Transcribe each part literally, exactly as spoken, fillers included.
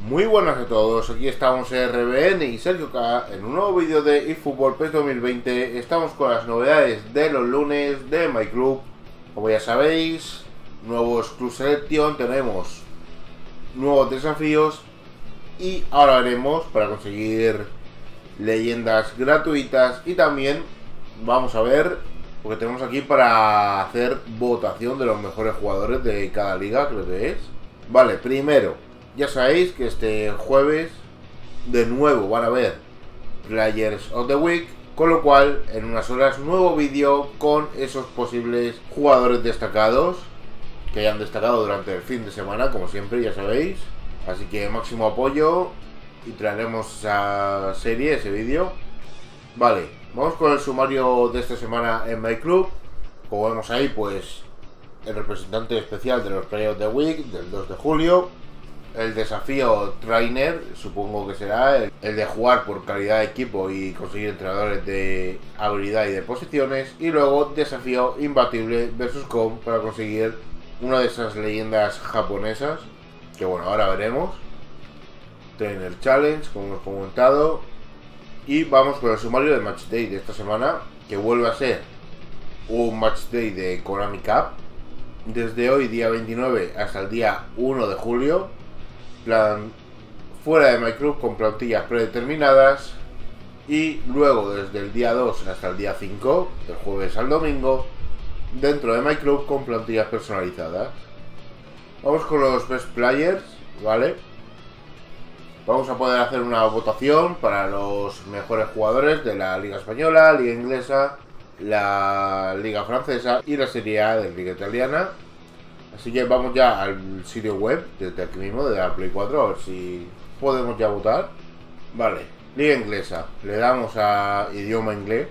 Muy buenas a todos, aquí estamos en R B N y Sergio K en un nuevo vídeo de eFootball PES dos mil veinte. Estamos con las novedades de los lunes de My Club. Como ya sabéis, nuevos Club Selection, tenemos nuevos desafíos y ahora veremos para conseguir leyendas gratuitas y también vamos a ver, porque tenemos aquí para hacer votación de los mejores jugadores de cada liga, creo que es. Vale, primero, ya sabéis que este jueves de nuevo van a ver Players of the Week, con lo cual en unas horas nuevo vídeo con esos posibles jugadores destacados que hayan destacado durante el fin de semana, como siempre, ya sabéis. Así que máximo apoyo y traeremos esa serie, ese vídeo. Vale, vamos con el sumario de esta semana en My Club. Como vemos ahí, pues el representante especial de los Players of the Week del dos de julio. El desafío Trainer, supongo que será el, el de jugar por calidad de equipo y conseguir entrenadores de habilidad y de posiciones. Y luego desafío Imbatible versus Com para conseguir una de esas leyendas japonesas, que bueno, ahora veremos. Trainer Challenge, como hemos comentado. Y vamos con el sumario del Match Day de esta semana, que vuelve a ser un Match Day de Konami Cup. Desde hoy, día veintinueve, hasta el día uno de julio. Plan fuera de My Club con plantillas predeterminadas. Y luego desde el día dos hasta el día cinco, del jueves al domingo, dentro de My Club con plantillas personalizadas. Vamos con los Best Players, ¿vale? Vamos a poder hacer una votación para los mejores jugadores de la Liga Española, Liga Inglesa, la Liga Francesa y la Serie A de la Liga Italiana. Así que vamos ya al sitio web, desde aquí mismo, de la Play cuatro, a ver si podemos ya votar. Vale, Liga Inglesa, le damos a idioma inglés,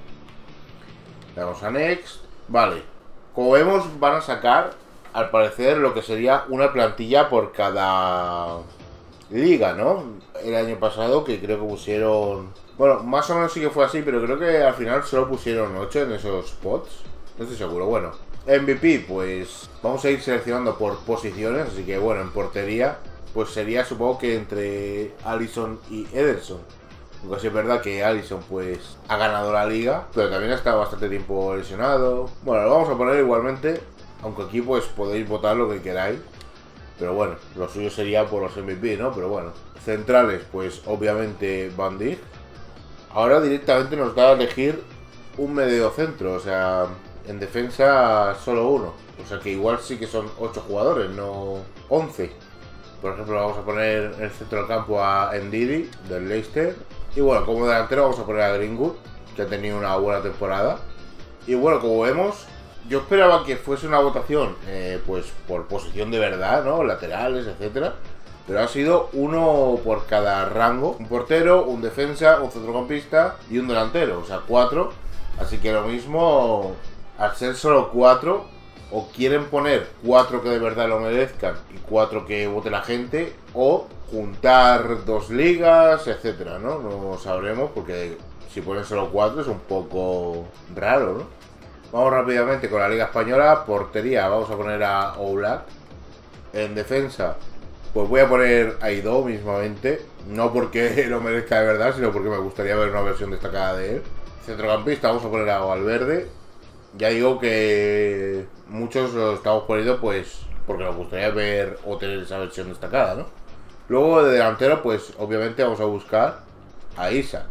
le damos a Next. Vale, como vemos van a sacar, al parecer, lo que sería una plantilla por cada liga, ¿no? El año pasado, que creo que pusieron... Bueno, más o menos sí que fue así, pero creo que al final solo pusieron ocho en esos spots. No estoy seguro, bueno. M V P, pues vamos a ir seleccionando por posiciones, así que bueno, en portería, pues sería supongo que entre Alisson y Ederson. Porque sí es verdad que Alisson pues ha ganado la liga, pero también ha estado bastante tiempo lesionado. Bueno, lo vamos a poner igualmente, aunque aquí pues podéis votar lo que queráis. Pero bueno, lo suyo sería por los M V P, ¿no? Pero bueno, centrales, pues obviamente Van Dijk. Ahora directamente nos da a elegir un medio centro, o sea, en defensa solo uno. O sea que igual sí que son ocho jugadores, no once. Por ejemplo, vamos a poner en el centro del campo a Ndidi, del Leicester. Y bueno, como delantero vamos a poner a Greenwood, que ha tenido una buena temporada. Y bueno, como vemos, yo esperaba que fuese una votación eh, pues por posición de verdad, ¿no? Laterales, etcétera. Pero ha sido uno por cada rango. Un portero, un defensa, un centrocampista y un delantero. O sea, cuatro. Así que lo mismo, al ser solo cuatro, o quieren poner cuatro que de verdad lo merezcan y cuatro que vote la gente, o juntar dos ligas, etcétera, ¿no? No sabremos, porque si ponen solo cuatro es un poco raro, ¿no? Vamos rápidamente con la Liga Española. Portería, vamos a poner a Oblak. En defensa, pues voy a poner a Aidó mismamente. No porque lo merezca de verdad, sino porque me gustaría ver una versión destacada de él. Centrocampista, vamos a poner a Valverde. Ya digo que muchos lo estamos poniendo pues porque nos gustaría ver o tener esa versión destacada, ¿no? Luego de delantero, pues obviamente vamos a buscar a Isaac.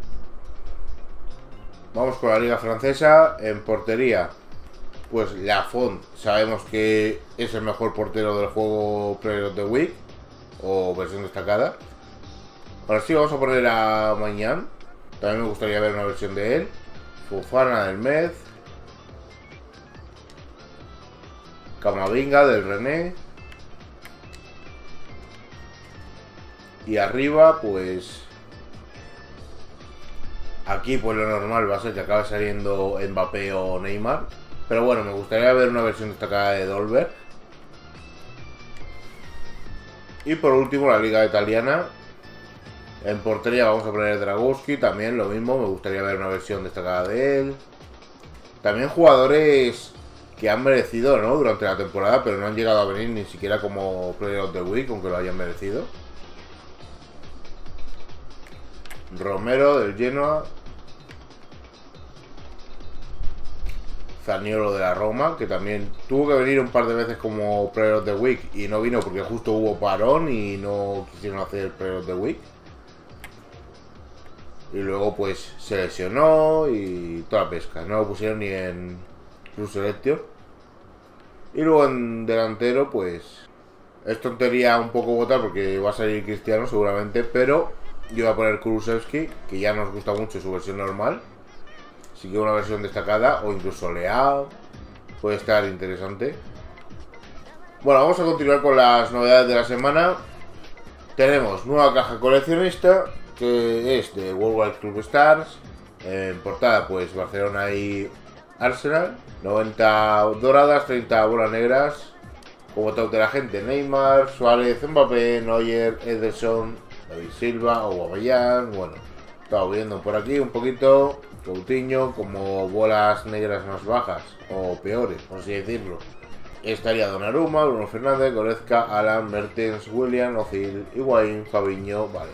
Vamos con la Liga Francesa. En portería, pues Lafont, sabemos que es el mejor portero del juego Player of the Week o versión destacada. Ahora sí, vamos a poner a Maignan. También me gustaría ver una versión de él. Fofana del Metz. Camavinga del René. Y arriba, pues aquí pues lo normal va a ser que acabe saliendo Mbappé o Neymar. Pero bueno, me gustaría ver una versión destacada de Dolberg. Y por último la Liga Italiana. En portería vamos a poner a Dragowski, también lo mismo, me gustaría ver una versión destacada de él. También jugadores que han merecido, ¿no?, durante la temporada, pero no han llegado a venir ni siquiera como Player of the Week, aunque lo hayan merecido. Romero del Genoa, Zaniolo de la Roma, que también tuvo que venir un par de veces como Player of the Week y no vino porque justo hubo parón y no quisieron hacer Player of the Week. Y luego pues se lesionó y toda la pesca, no lo pusieron ni en su selección. Y luego en delantero pues es tontería un poco votar porque va a salir Cristiano seguramente, pero yo voy a poner Kulusevski, que ya nos gusta mucho su versión normal. Así que una versión destacada o incluso Leao puede estar interesante. Bueno, vamos a continuar con las novedades de la semana. Tenemos nueva caja coleccionista, que es de Worldwide Club Stars. En portada pues Barcelona y Arsenal. noventa doradas, treinta bolas negras. Como top de la gente: Neymar, Suárez, Mbappé, Neuer, Ederson, David Silva, Aubameyang. Bueno, estamos viendo por aquí un poquito Coutinho como bolas negras más bajas o peores, por así decirlo. Estaría Donnarumma, Bruno Fernández, Goretzka, Alan, Mertens, William, Ozil, Higuaín, Fabinho. Vale.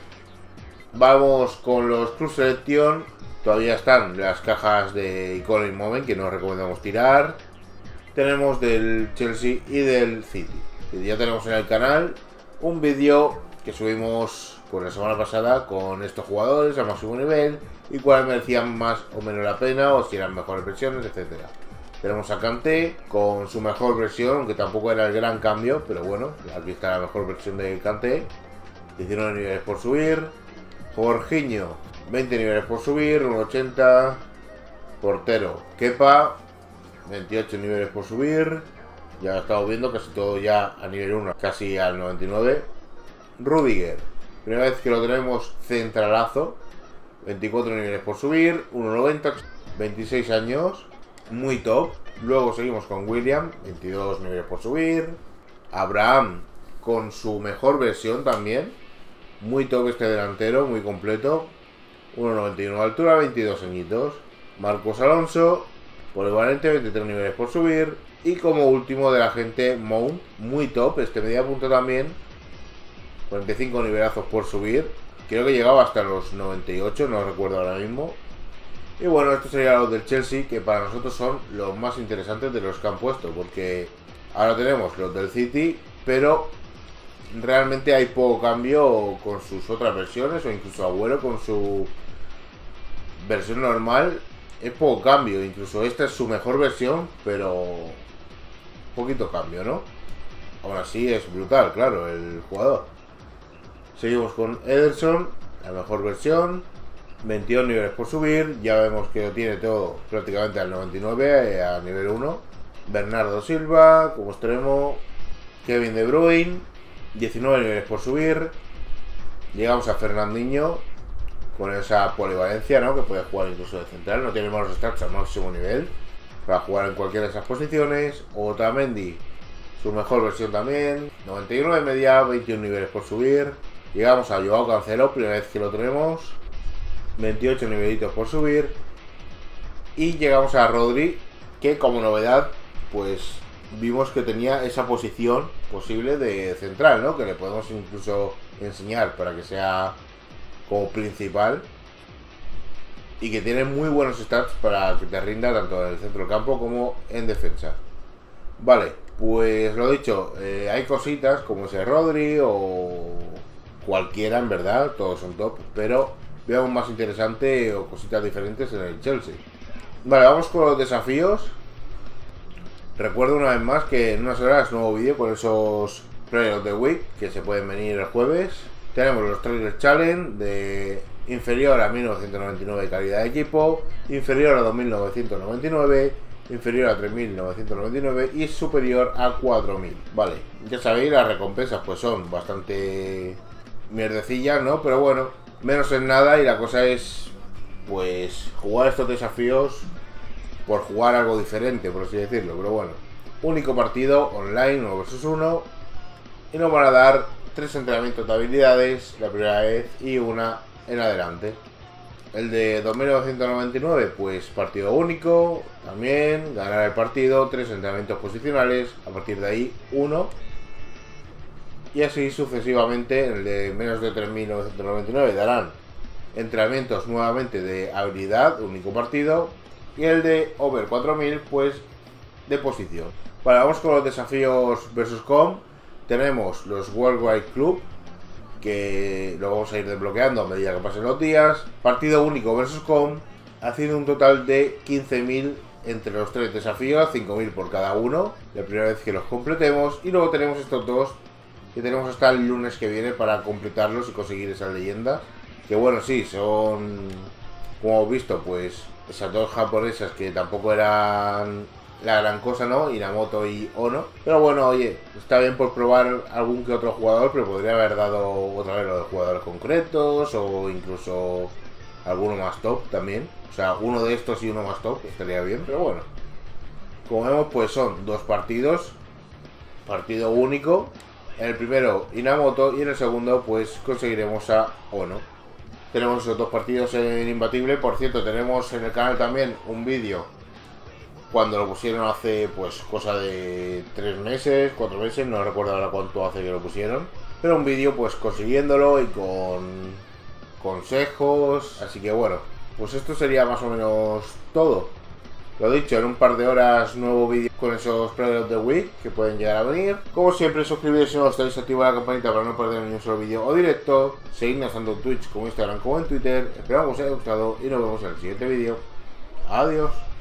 Vamos con los Club Selection. Todavía están las cajas de Iconic Moment que nos recomendamos tirar. Tenemos del Chelsea y del City. Ya tenemos en el canal un vídeo que subimos pues la semana pasada con estos jugadores a máximo nivel y cuáles merecían más o menos la pena o si eran mejores versiones, etcétera. Tenemos a Kanté con su mejor versión, aunque tampoco era el gran cambio, pero bueno, aquí está la mejor versión de Kanté. diecinueve niveles por subir. Jorginho, veinte niveles por subir, uno ochenta. Portero, Kepa, veintiocho niveles por subir. Ya estamos viendo casi todo ya a nivel uno, casi al noventa y nueve. Rudiger, primera vez que lo tenemos centralazo, veinticuatro niveles por subir, uno noventa, veintiséis años, muy top. Luego seguimos con William, veintidós niveles por subir. Abraham con su mejor versión también, muy top este delantero, muy completo, uno noventa y uno de altura, veintidós añitos. Marcos Alonso, polivalente, veintitrés niveles por subir. Y como último de la gente, Mount, muy top, este media punta también, cuarenta y cinco nivelazos por subir. Creo que llegaba hasta los noventa y ocho, no recuerdo ahora mismo. Y bueno, estos serían los del Chelsea, que para nosotros son los más interesantes de los que han puesto, porque ahora tenemos los del City, pero realmente hay poco cambio con sus otras versiones, o incluso Agüero con su versión normal. Es poco cambio, incluso esta es su mejor versión, pero poquito cambio, ¿no? Aún así es brutal, claro, el jugador. Seguimos con Ederson, la mejor versión, veintidós niveles por subir. Ya vemos que lo tiene todo prácticamente al noventa y nueve, a nivel uno. Bernardo Silva como extremo. Kevin De Bruyne, diecinueve niveles por subir. Llegamos a Fernandinho con esa polivalencia, ¿no? Que puede jugar incluso de central, no tiene malos stats al máximo nivel para jugar en cualquiera de esas posiciones. Otamendi, su mejor versión también, noventa y uno de media, veintiún niveles por subir. Llegamos a Joao Cancelo, primera vez que lo tenemos, veintiocho nivelitos por subir. Y llegamos a Rodri, que como novedad, pues vimos que tenía esa posición posible de central, ¿no? Que le podemos incluso enseñar para que sea como principal. Y que tiene muy buenos stats para que te rinda tanto en el centro del campo como en defensa. Vale, pues lo dicho, eh, hay cositas como ese Rodri o cualquiera, en verdad, todos son top, pero veamos más interesante o cositas diferentes en el Chelsea. Vale, vamos con los desafíos. Recuerdo una vez más que en unas horas nuevo vídeo con esos Player of the Week que se pueden venir el jueves. Tenemos los Trailers Challenge de inferior a mil novecientos noventa y nueve calidad de equipo, inferior a dos mil novecientos noventa y nueve, inferior a tres mil novecientos noventa y nueve y superior a cuatro mil. Vale, ya sabéis, las recompensas pues son bastante mierdecillas, ¿no? Pero bueno, menos en nada, y la cosa es pues jugar estos desafíos por jugar algo diferente, por así decirlo. Pero bueno, único partido online, uno versus uno, y nos van a dar tres entrenamientos de habilidades la primera vez y una en adelante. El de dos mil novecientos noventa y nueve, pues partido único, también ganar el partido, tres entrenamientos posicionales, a partir de ahí uno, y así sucesivamente. En el de menos de tres mil novecientos noventa y nueve darán entrenamientos nuevamente de habilidad, único partido, y el de Over cuatro mil, pues de posición. Vale, vamos con los desafíos versus com. Tenemos los Worldwide Club, que lo vamos a ir desbloqueando a medida que pasen los días. Partido único versus com, haciendo un total de quince mil entre los tres desafíos, cinco mil por cada uno, la primera vez que los completemos. Y luego tenemos estos dos, que tenemos hasta el lunes que viene para completarlos y conseguir esas leyendas. Que bueno, sí, son, como hemos visto, pues esas dos japonesas que tampoco eran la gran cosa, ¿no? Inamoto y Ono. Pero bueno, oye, está bien por probar algún que otro jugador, pero podría haber dado otra vez lo de jugadores concretos o incluso alguno más top también. O sea, uno de estos y uno más top estaría bien, pero bueno. Como vemos, pues son dos partidos. Partido único. En el primero Inamoto y en el segundo pues conseguiremos a Ono. Tenemos esos dos partidos en Imbatible. Por cierto, tenemos en el canal también un vídeo cuando lo pusieron hace pues cosa de tres meses, cuatro meses, no recuerdo ahora cuánto hace que lo pusieron. Pero un vídeo pues consiguiéndolo y con consejos. Así que bueno, pues esto sería más o menos todo. Lo dicho, en un par de horas nuevo vídeo con esos Player of the Week que pueden llegar a venir. Como siempre, suscribiros si no estáis, activad la campanita para no perder ni un solo vídeo o directo. Seguidnos tanto en Twitch como en Instagram como en Twitter. Esperamos que os haya gustado y nos vemos en el siguiente vídeo. Adiós.